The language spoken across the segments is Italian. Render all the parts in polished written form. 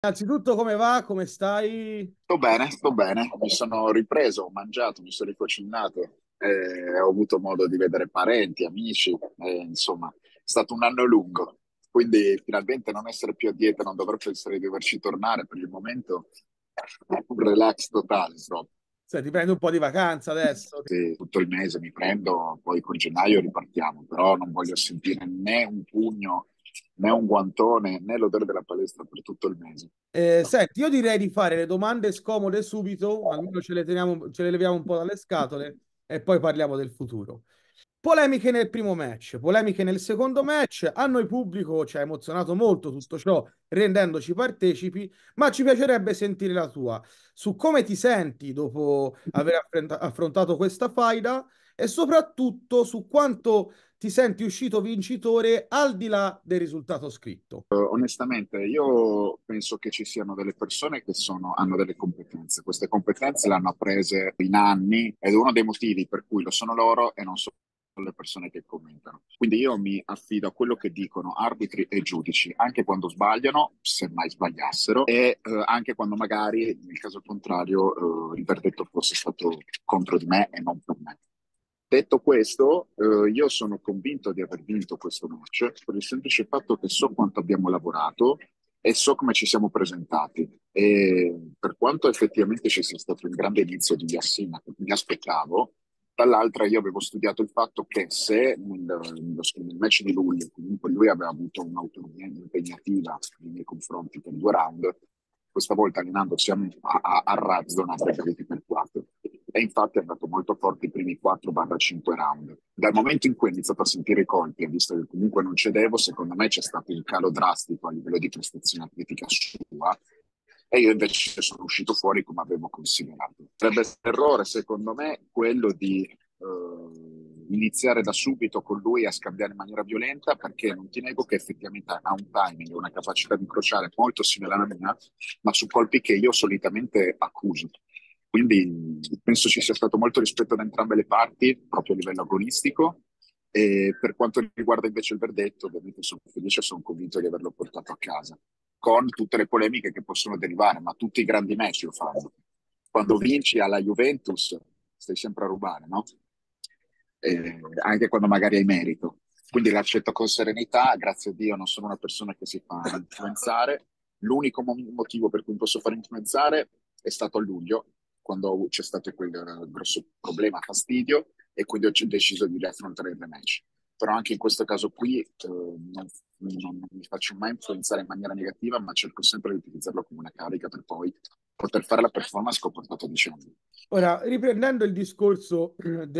Innanzitutto come va? Come stai? Sto bene, mi sono ripreso, ho mangiato, mi sono ricucinato, ho avuto modo di vedere parenti, amici, insomma, è stato un anno lungo, quindi finalmente non essere più a dieta, non dover pensare di doverci tornare per il momento, è un relax totale, proprio. Ti prendi un po' di vacanza adesso? Sì, tutto il mese mi prendo, poi con gennaio ripartiamo, però non voglio sentire né un pugno, né un guantone, né l'odore della palestra per tutto il mese. Senti, io direi di fare le domande scomode subito, almeno ce le leviamo un po' dalle scatole e poi parliamo del futuro. Polemiche nel primo match, polemiche nel secondo match. A noi pubblico ci ha emozionato molto tutto ciò, rendendoci partecipi, ma ci piacerebbe sentire la tua su come ti senti dopo aver affrontato questa faida e soprattutto su quanto ti senti uscito vincitore al di là del risultato scritto. Onestamente, io penso che ci siano delle persone che hanno delle competenze. Queste competenze le hanno apprese in anni ed è uno dei motivi per cui lo sono loro e non sono le persone che commentano. Quindi io mi affido a quello che dicono arbitri e giudici, anche quando sbagliano, se mai sbagliassero, e anche quando magari, nel caso contrario, il verdetto fosse stato contro di me e non per me. Detto questo, io sono convinto di aver vinto questo match per il semplice fatto che so quanto abbiamo lavorato e so come ci siamo presentati. E per quanto effettivamente ci sia stato un grande inizio di Yassina che mi aspettavo, dall'altra io avevo studiato il fatto che se nel match di luglio comunque lui aveva avuto un'autonomia impegnativa nei miei confronti per 2 round, questa volta allenandosi a razzo ne avrebbe avuti per 4 e infatti è andato molto forte i primi 4-5 round. Dal momento in cui ho iniziato a sentire i colpi, e visto che comunque non cedevo, secondo me c'è stato un calo drastico a livello di prestazione atletica sua e io invece sono uscito fuori come avevo considerato. Sarebbe stato un errore, secondo me, quello di iniziare da subito con lui a scambiare in maniera violenta, perché non ti nego che effettivamente ha un timing e una capacità di incrociare molto simile alla mia, ma su colpi che io solitamente accuso. Quindi penso ci sia stato molto rispetto da entrambe le parti, proprio a livello agonistico. E per quanto riguarda invece il verdetto, ovviamente sono felice e sono convinto di averlo portato a casa, con tutte le polemiche che possono derivare, ma tutti i grandi match lo fanno. Quando vinci alla Juventus, stai sempre a rubare, no? Anche quando magari hai merito. Quindi l'accetto con serenità, grazie a Dio non sono una persona che si fa influenzare. L'unico motivo per cui mi posso fare influenzare è stato a luglio, quando c'è stato quel grosso problema, fastidio, e quindi ho deciso di affrontare il rematch. Però anche in questo caso qui non mi faccio mai influenzare in maniera negativa, ma cerco sempre di utilizzarlo come una carica per poi poter fare la performance che ho portato a dicembre. Ora, riprendendo il discorso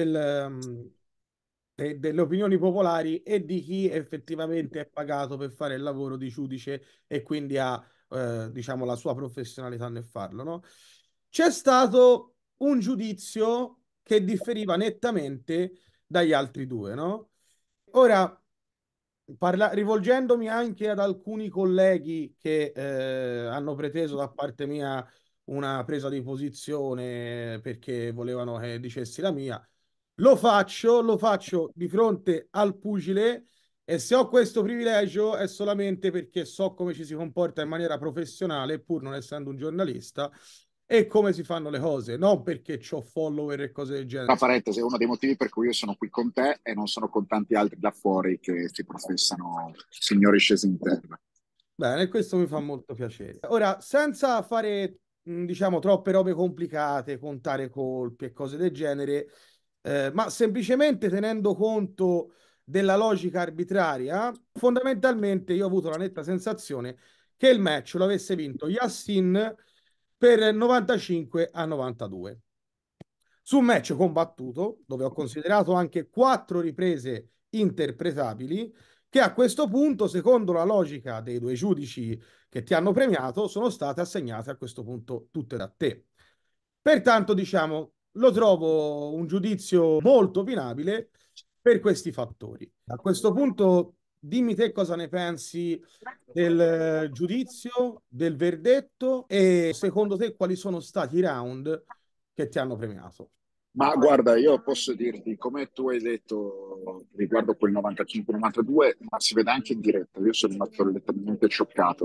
delle opinioni popolari e di chi effettivamente è pagato per fare il lavoro di giudice e quindi ha, diciamo, la sua professionalità nel farlo, no? C'è stato un giudizio che differiva nettamente dagli altri due, no? Ora, rivolgendomi anche ad alcuni colleghi che hanno preteso da parte mia una presa di posizione perché volevano che dicessi la mia, lo faccio di fronte al pugile e se ho questo privilegio è solamente perché so come ci si comporta in maniera professionale, pur non essendo un giornalista, e come si fanno le cose, non perché ho follower e cose del Tra genere. parentesi, è uno dei motivi per cui io sono qui con te e non sono con tanti altri là fuori che si professano signori scesi in terra. Bene, questo mi fa molto piacere. Ora, senza fare, diciamo, troppe robe complicate, contare colpi e cose del genere, ma semplicemente tenendo conto della logica arbitraria, fondamentalmente io ho avuto la netta sensazione che il match lo avesse vinto Yassin per 95-92. Su un match combattuto, dove ho considerato anche 4 riprese interpretabili, che a questo punto, secondo la logica dei due giudici che ti hanno premiato, sono state assegnate a questo punto tutte da te. Pertanto, diciamo, lo trovo un giudizio molto opinabile per questi fattori. A questo punto, dimmi te cosa ne pensi del giudizio, del verdetto e secondo te quali sono stati i round che ti hanno premiato. Ma guarda, io posso dirti, come tu hai detto riguardo quel 95-92, ma si vede anche in diretta, io sono rimasto letteralmente scioccato.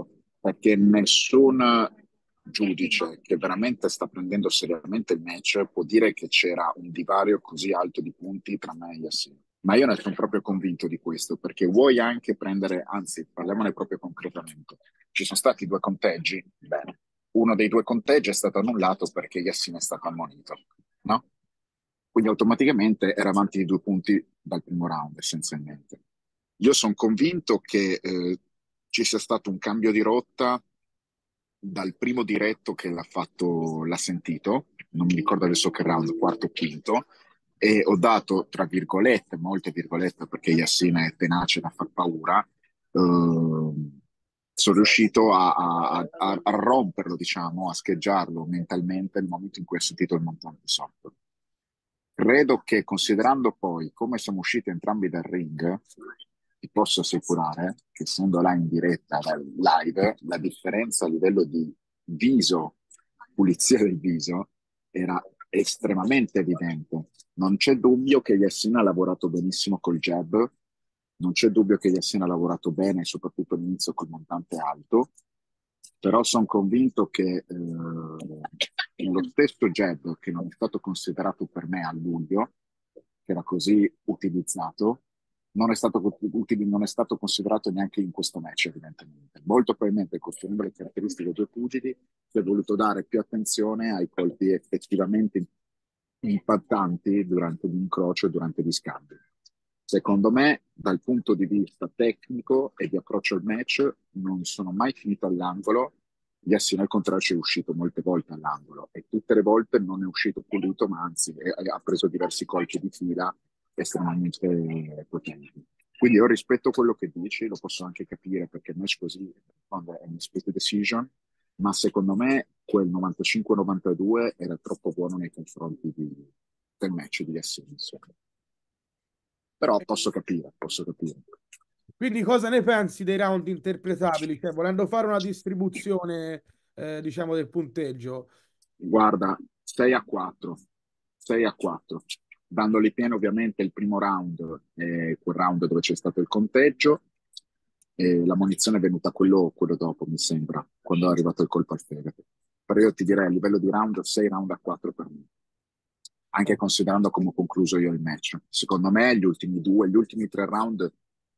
perché nessun giudice che veramente sta prendendo seriamente il match può dire che c'era un divario così alto di punti tra me e Yassin. Ma io ne sono proprio convinto di questo, perché vuoi anche prendere, anzi, parliamone proprio concretamente. Ci sono stati due conteggi? Bene. Uno dei due conteggi è stato annullato perché Yassin è stato ammonito, no? Quindi automaticamente era avanti di 2 punti dal primo round, essenzialmente. Io sono convinto che ci sia stato un cambio di rotta dal primo diretto che l'ha sentito, non mi ricordo adesso che round, quarto o quinto, e ho dato, tra virgolette, molte virgolette, perché Yassin è tenace da far paura, sono riuscito a romperlo, diciamo, a scheggiarlo mentalmente nel momento in cui ha sentito il montante sotto. Credo che considerando poi come siamo usciti entrambi dal ring, ti posso assicurare che essendo là in diretta, live, la differenza a livello di viso, pulizia del viso, era estremamente evidente. Non c'è dubbio che Yassin ha lavorato benissimo col jab, non c'è dubbio che Yassin ha lavorato bene, soprattutto all'inizio col montante alto, però sono convinto che lo stesso jab che non è stato considerato per me a luglio, che era così utilizzato, non è stato considerato neanche in questo match, evidentemente. Molto probabilmente, conoscendo le caratteristiche dei due pugili, si è voluto dare più attenzione ai colpi effettivamente impattanti durante l'incrocio e durante gli scambi. Secondo me, dal punto di vista tecnico e di approccio al match, non sono mai finito all'angolo. Yassin al contrario ci è uscito molte volte all'angolo e tutte le volte non è uscito pulito, ma anzi ha preso diversi colpi di fila estremamente potenti. Quindi io rispetto quello che dici, lo posso anche capire perché il match così quando è una split decision, ma secondo me quel 95-92 era troppo buono nei confronti del match di Yassin. Però posso capire, posso capire. Quindi cosa ne pensi dei round interpretabili? Cioè, volendo fare una distribuzione, diciamo, del punteggio. Guarda, 6 a 4, 6 a 4, dandoli pieno ovviamente il primo round, quel round dove c'è stato il conteggio, e la munizione è venuta quello dopo, mi sembra, quando è arrivato il colpo al fegato. Però io ti direi a livello di round, 6 round a 4 per me, anche considerando come ho concluso io il match. Secondo me gli ultimi 3 round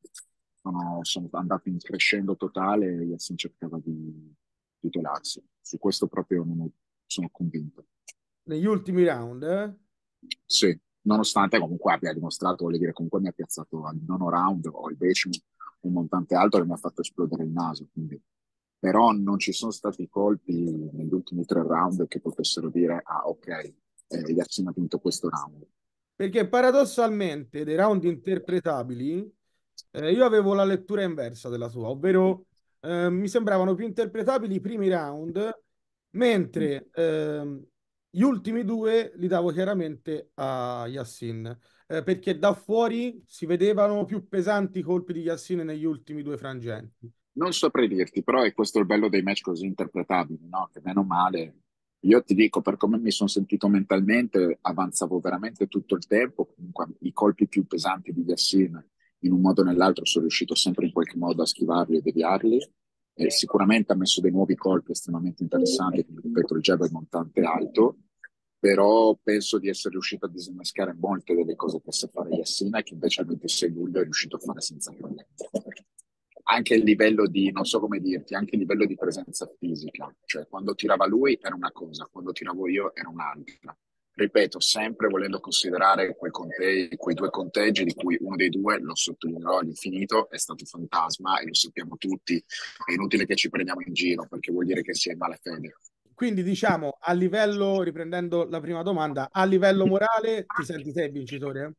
sono andati in crescendo totale e Yassin cercava di tutelarsi. Su questo proprio sono convinto. Negli ultimi round, eh? Sì, nonostante comunque abbia dimostrato, voglio dire, comunque mi ha piazzato al nono round o al decimo un montante alto che mi ha fatto esplodere il naso. Quindi. Però non ci sono stati colpi negli ultimi 3 round che potessero dire, ah ok, Yassin ha vinto questo round. Perché paradossalmente dei round interpretabili, io avevo la lettura inversa della sua, ovvero mi sembravano più interpretabili i primi round, mentre gli ultimi due li davo chiaramente a Yassin, perché da fuori si vedevano più pesanti i colpi di Yassin negli ultimi due frangenti. Non saprei dirti, però è questo il bello dei match così interpretabili, no? Che meno male, io ti dico, per come mi sono sentito mentalmente, avanzavo veramente tutto il tempo, comunque i colpi più pesanti di Yassin, in un modo o nell'altro, sono riuscito sempre in qualche modo a schivarli e deviarli, e sicuramente ha messo dei nuovi colpi estremamente interessanti, come ripeto, il jab è montante alto, però penso di essere riuscito a disinnescare molte delle cose che sa fare Yassin e che invece al 26 luglio è riuscito a fare senza problemi anche il livello di, non so come dirti, anche il livello di presenza fisica. Cioè, quando tirava lui era una cosa, quando tiravo io era un'altra. Ripeto, sempre volendo considerare quei due conteggi, di cui uno dei due, lo sottolineerò all'infinito, è stato fantasma e lo sappiamo tutti. È inutile che ci prendiamo in giro perché vuol dire che si è in malafede. Quindi diciamo, a livello, riprendendo la prima domanda, a livello morale ti senti sei vincitore?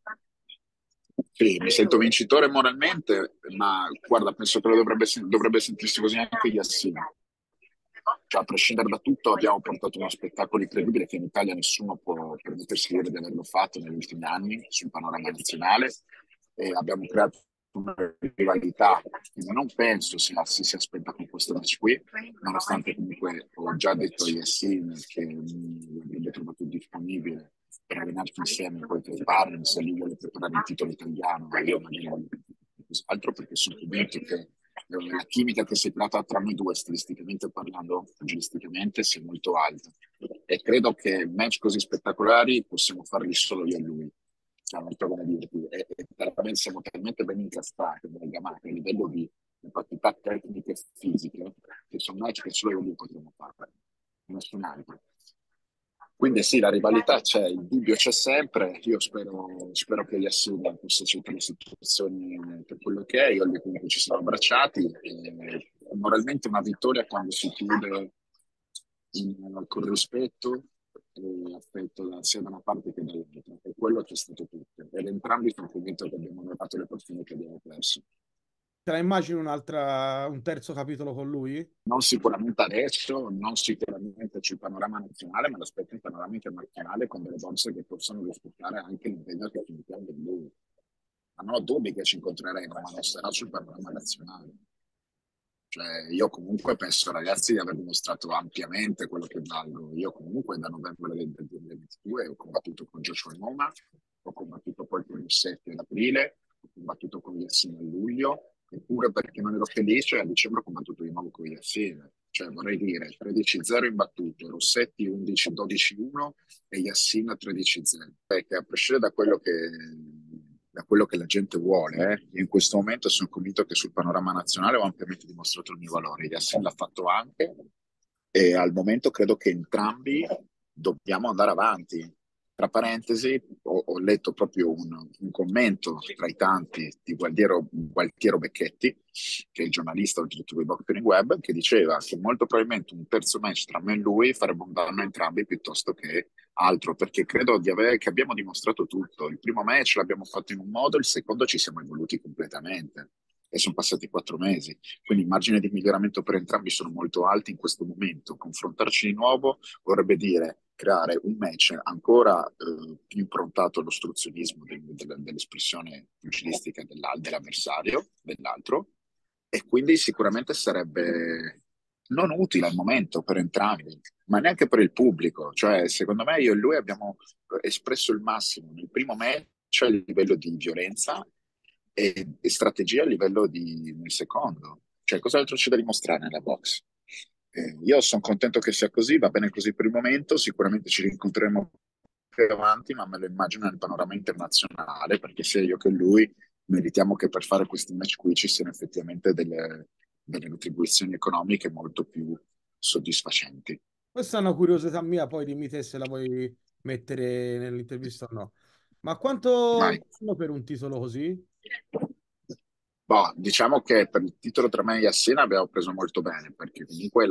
Sì, mi sento vincitore moralmente, ma guarda, penso che dovrebbe sentirsi così anche Yassin. Cioè, a prescindere da tutto, abbiamo portato uno spettacolo incredibile che in Italia nessuno può permettersi di dire di averlo fatto negli ultimi anni sul panorama nazionale e abbiamo creato una rivalità che non penso si sia spenta con questo match qui, nonostante comunque ho già detto a Yassin che l'avrebbe trovato disponibile per allenarci insieme poi per farne se lui vuole preparare il titolo italiano e io magari voglio altro perché sono convinto che la chimica che si è creata tra noi due, stilisticamente parlando, agilisticamente, sia molto alta. E credo che match così spettacolari possiamo farli solo io e lui. Cioè, non so come dirti. E veramente siamo talmente ben incastrati, amalgamati a livello di capacità tecniche e fisiche, che sono match che solo io e lui potremmo fare, nessun altro. Quindi sì, la rivalità c'è, il dubbio c'è sempre. Io spero che Yassin possa accettare le situazioni per quello che è. Io e lui comunque ci siamo abbracciati. E moralmente una vittoria quando si chiude con rispetto e affetto sia da una parte che dall'altra. E quello c'è stato tutto. Ed entrambi sono convinto che abbiamo onorato le persone che abbiamo perso. Te la immagini un terzo capitolo con lui? Non sicuramente adesso, non sicuramente sul panorama nazionale, ma l'aspetto il panorama internazionale con delle borse che possono rispettare anche l'impegno che ci mettiamo di lui. Ma non ho dubbi che ci incontreremo, ma non sarà sul panorama nazionale. Cioè, io comunque penso, ragazzi, di aver dimostrato ampiamente quello che valgo. Io comunque da novembre del 2022 ho combattuto con Joshua Noma, ho combattuto poi con Rossetti ad aprile, ho combattuto con Yassin a luglio, eppure perché non ero felice a dicembre ho combattuto di nuovo con Yassin. Cioè, vorrei dire, 13-0 imbattuto, Rossetti 11-12-1 e Yassin 13-0. Perché a prescindere da quello che la gente vuole, io in questo momento sono convinto che sul panorama nazionale ho ampiamente dimostrato il mio valore. Yassin l'ha fatto anche e al momento credo che entrambi dobbiamo andare avanti. Tra parentesi, ho letto proprio un commento tra i tanti di Gualtiero Becchetti, che è il giornalista oltretutto di Boxing Web, che diceva che molto probabilmente un terzo match tra me e lui farebbe un danno a entrambi piuttosto che altro, perché credo che abbiamo dimostrato tutto. Il primo match l'abbiamo fatto in un modo, il secondo ci siamo evoluti completamente. E sono passati 4 mesi, quindi i margini di miglioramento per entrambi sono molto alti in questo momento. Confrontarci di nuovo vorrebbe dire creare un match ancora più improntato all'ostruzionismo dell'espressione pugilistica dell'avversario, dell'altro, e quindi sicuramente sarebbe non utile al momento per entrambi, ma neanche per il pubblico. Cioè, secondo me io e lui abbiamo espresso il massimo nel primo match a livello di violenza e strategia a livello nel secondo. Cioè, cos'altro c'è da dimostrare nella box? Io sono contento che sia così, va bene così per il momento, sicuramente ci rincontreremo più avanti, ma me lo immagino nel panorama internazionale, perché sia io che lui meritiamo che per fare questi match qui ci siano effettivamente delle retribuzioni economiche molto più soddisfacenti. Questa è una curiosità mia, poi dimmi te se la vuoi mettere nell'intervista o no. Ma quanto Vai. fanno per un titolo così? Boh, diciamo che per il titolo tra me e Yassina abbiamo preso molto bene, perché comunque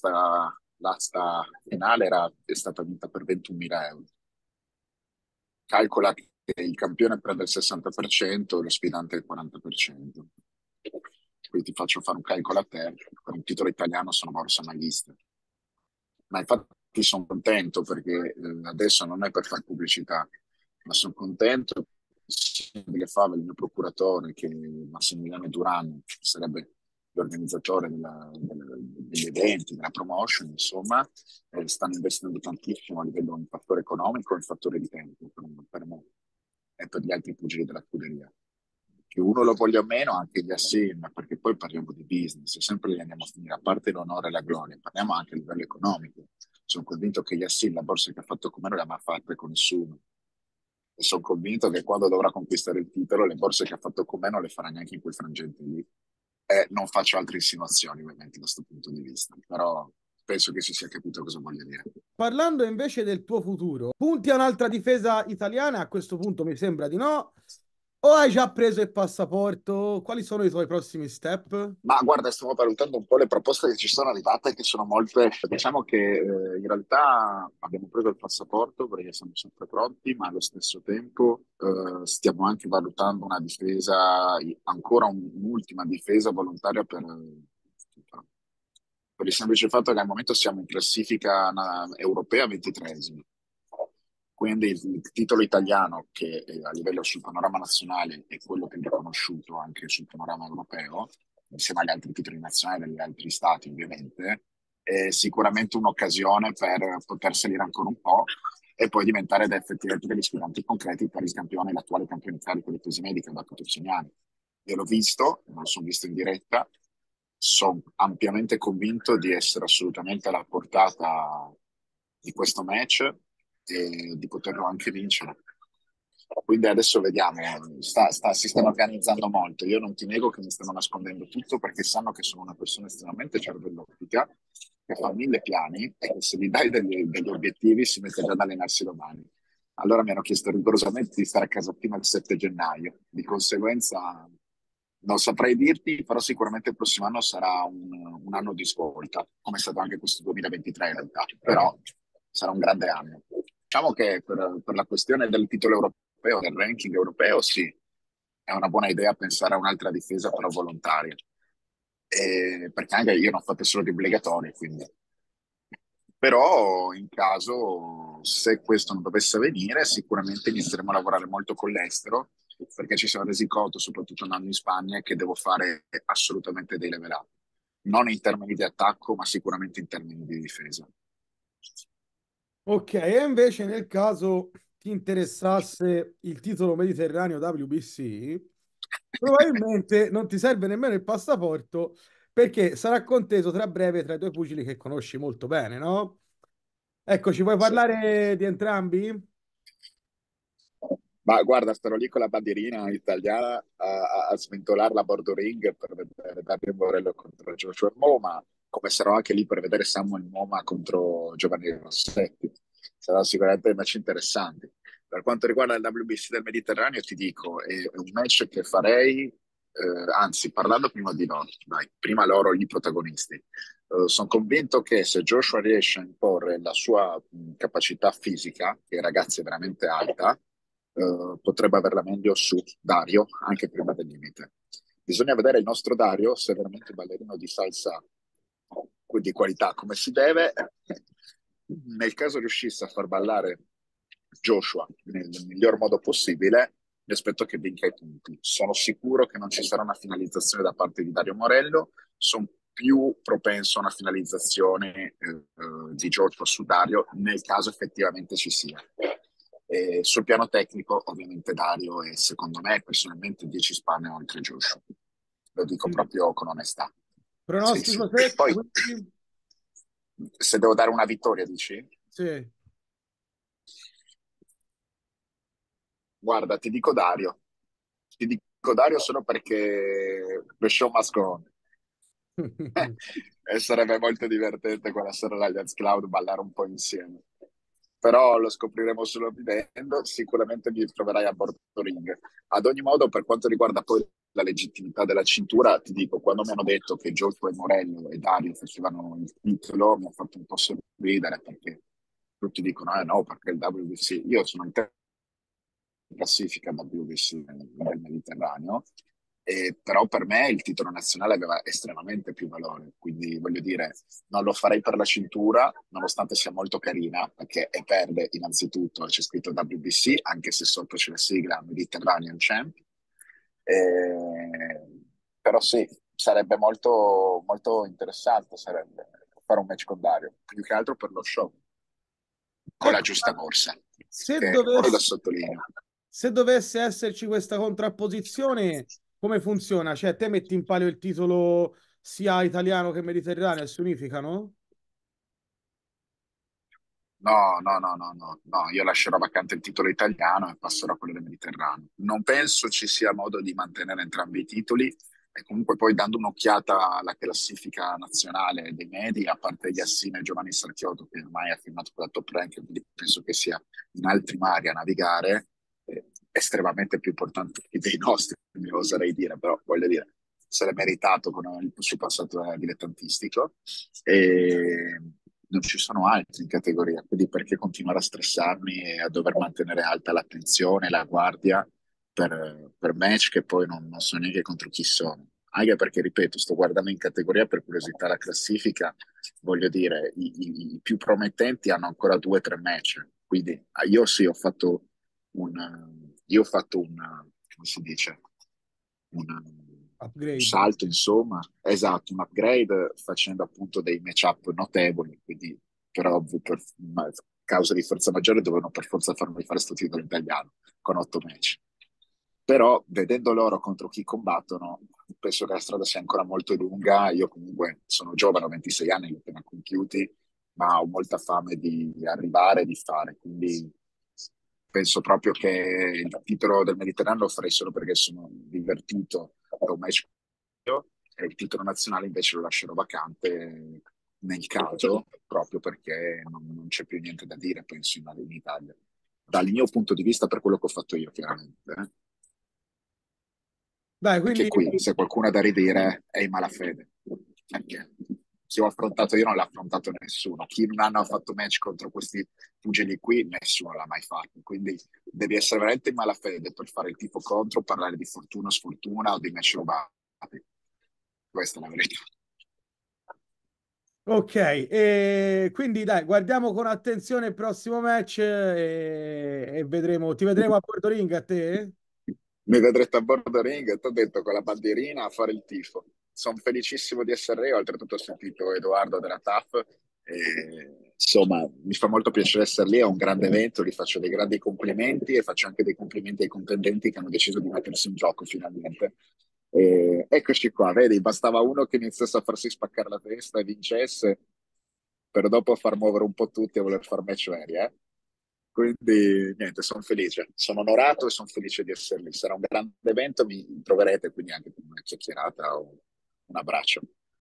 l'asta finale è stata vinta per 21.000 euro. Calcola che il campione prende il 60% e lo sfidante il 40%. Quindi ti faccio fare un calcolo a te, per un titolo italiano sono borsa maglista. Ma infatti sono contento perché adesso non è per fare pubblicità, ma sono contento delle fave il mio procuratore, che è Massimiliano Duran, che sarebbe l'organizzatore degli eventi, della promotion, insomma, stanno investendo tantissimo a livello di fattore economico e il fattore di tempo per me e per gli altri pugili della scuderia. Che uno lo voglia o meno, anche gli assegna, perché poi parliamo di business, e sempre li andiamo a finire, a parte l'onore e la gloria, parliamo anche a livello economico. Sono convinto che Yassin la borsa che ha fatto con me non l'ha mai fatta con nessuno. E sono convinto che quando dovrà conquistare il titolo, le borse che ha fatto con me non le farà neanche in quel frangente lì. E non faccio altre insinuazioni, ovviamente, da questo punto di vista, però penso che si sia capito cosa voglio dire. Parlando invece del tuo futuro, punti a un'altra difesa italiana? A questo punto mi sembra di no. O hai già preso il passaporto? Quali sono i tuoi prossimi step? Ma guarda, stiamo valutando un po' le proposte che ci sono arrivate, che sono molte. Diciamo che in realtà abbiamo preso il passaporto perché siamo sempre pronti, ma allo stesso tempo stiamo anche valutando una difesa, ancora un'ultima difesa volontaria per il semplice fatto che al momento siamo in classifica europea 23esimi. Quindi il titolo italiano, che a livello sul panorama nazionale è quello che è riconosciuto anche sul panorama europeo, insieme agli altri titoli nazionali degli altri stati ovviamente, è sicuramente un'occasione per poter salire ancora un po' e poi diventare effettivamente degli sfidanti concreti per il campione, l'attuale campione in carico dei pesi medi che ha battuto Signani. Io l'ho visto, me lo sono visto in diretta, sono ampiamente convinto di essere assolutamente alla portata di questo match e di poterlo anche vincere. Quindi adesso vediamo, si stanno organizzando molto. Io non ti nego che mi stanno nascondendo tutto perché sanno che sono una persona estremamente cervellotica, che fa mille piani e che se gli dai degli obiettivi si mette già ad allenarsi domani. Allora mi hanno chiesto rigorosamente di stare a casa prima del 7 gennaio. Di conseguenza non saprei dirti, però sicuramente il prossimo anno sarà un anno di svolta, come è stato anche questo 2023 in realtà, però sarà un grande anno. Diciamo che per la questione del titolo europeo, del ranking europeo, sì, è una buona idea pensare a un'altra difesa però volontaria. Perché anche io non ho fatto solo di obbligatori, quindi. Però in caso, se questo non dovesse avvenire, sicuramente inizieremo a lavorare molto con l'estero, perché ci siamo resi conto, soprattutto andando in Spagna, che devo fare assolutamente dei level up. Non in termini di attacco, ma sicuramente in termini di difesa. Ok, e invece nel caso ti interessasse il titolo mediterraneo WBC, probabilmente non ti serve nemmeno il passaporto perché sarà conteso tra breve tra i due pugili che conosci molto bene, no? Ecco, ci puoi Sì. parlare di entrambi? Ma guarda, starò lì con la bandierina italiana a sventolarla a bordo ring per vedere Dario Morello contro Joshua Moma, come sarò anche lì per vedere Samuel Moma contro Giovanni Rossetti. Saranno sicuramente match interessanti. Per quanto riguarda il WBC del Mediterraneo, ti dico, è un match che farei, anzi, parlando prima di loro, dai, prima loro, gli protagonisti. Sono convinto che se Joshua riesce a imporre la sua capacità fisica, che ragazzi è veramente alta, potrebbe averla meglio su Dario anche prima del limite. Bisogna vedere il nostro Dario se è veramente un ballerino di salsa di qualità come si deve. Nel caso riuscisse a far ballare Joshua nel miglior modo possibile, mi aspetto che vinca i punti. Sono sicuro che non ci sarà una finalizzazione da parte di Dario Morello, sono più propenso a una finalizzazione di Joshua su Dario nel caso effettivamente ci sia. Sul piano tecnico, ovviamente Dario è secondo me personalmente 10 spanne oltre Joshua. Lo dico Quindi, proprio con onestà. Sì, sì. pronostico secco, Poi, quindi se devo dare una vittoria, dici? sì. Guarda, ti dico Dario. Ti dico Dario solo perché the show must go on. E sarebbe molto divertente quella sera all'Allianz Cloud ballare un po' insieme. Però lo scopriremo solo vivendo. Sicuramente mi troverai a bordo ring. Ad ogni modo, per quanto riguarda poi la legittimità della cintura, ti dico, quando mi hanno detto che Giorgio e Morello e Dario facevano il titolo, mi ha fatto un po' sorridere perché tutti dicono, eh no, perché il WBC. Io sono in classifica WBC nel Mediterraneo, però per me il titolo nazionale aveva estremamente più valore, quindi voglio dire, non lo farei per la cintura, nonostante sia molto carina, perché è verde innanzitutto, c'è scritto WBC, anche se sotto c'è la sigla Mediterranean Champ. Eh, Però sì, sarebbe molto, molto interessante sarebbe fare un match con Dario, più che altro per lo show, con la Ecco, giusta corsa, se che poi lo dovesse, sottolineo. se dovesse esserci questa contrapposizione, come funziona? Cioè, te metti in palio il titolo sia italiano che mediterraneo e si unificano? No, no, no, no, no, no, io lascerò vacante il titolo italiano e passerò a quello del Mediterraneo. Non penso ci sia modo di mantenere entrambi i titoli e comunque poi dando un'occhiata alla classifica nazionale dei medi, a parte Yassine e Giovanni Sarchiotto che ormai ha firmato con la top rank, quindi penso che sia in altri mari a navigare, estremamente più importante dei nostri, mi oserei dire, però voglio dire, se l'è meritato con il suo passato dilettantistico. E non ci sono altri in categoria, quindi perché continuare a stressarmi e a dover mantenere alta l'attenzione, la guardia per match che poi non so neanche contro chi sono. Anche perché, ripeto, sto guardando in categoria per curiosità la classifica, voglio dire, i più promettenti hanno ancora 2 o 3 match. Quindi io sì, ho fatto un, come si dice, un Upgrade. salto, insomma, esatto, un upgrade facendo appunto dei matchup notevoli, quindi però per causa di forza maggiore dovevano per forza farmi fare questo titolo italiano con 8 match. Però vedendo loro contro chi combattono, penso che la strada sia ancora molto lunga. Io comunque sono giovane, ho 26 anni, li ho appena compiuti, ma ho molta fame di arrivare e di fare, quindi penso proprio che il titolo del Mediterraneo lo farei solo perché sono divertito da un match e il titolo nazionale invece lo lascerò vacante nel caso, proprio perché non c'è più niente da dire, penso, in Italia. Dal mio punto di vista, per quello che ho fatto io, chiaramente. Dai, Anche quindi qui, se qualcuno ha da ridire, è in malafede. Perché chi ho affrontato io non l'ha affrontato nessuno. Chi in un anno ha fatto match contro questi pugili qui, nessuno l'ha mai fatto. Quindi devi essere veramente in malafede per fare il tifo contro, parlare di fortuna, sfortuna o di match rubati. Questa è la verità. ok, e quindi dai, guardiamo con attenzione il prossimo match e vedremo. Ti vedremo a Porto Ring a te? Mi vedrete a bordo ring, ti ho detto, con la bandierina a fare il tifo. Sono felicissimo di essere io, oltretutto ho sentito Edoardo della TAF e, insomma, mi fa molto piacere essere lì, è un grande evento, gli faccio dei grandi complimenti e faccio anche dei complimenti ai contendenti che hanno deciso di mettersi in gioco finalmente. E eccoci qua, vedi, bastava uno che iniziasse a farsi spaccare la testa e vincesse per dopo far muovere un po' tutti e voler far match veri, eh? Quindi niente, sono felice, sono onorato e sono felice di essere lì. Sarà un grande evento, mi troverete quindi anche con una chiacchierata o un abbraccio.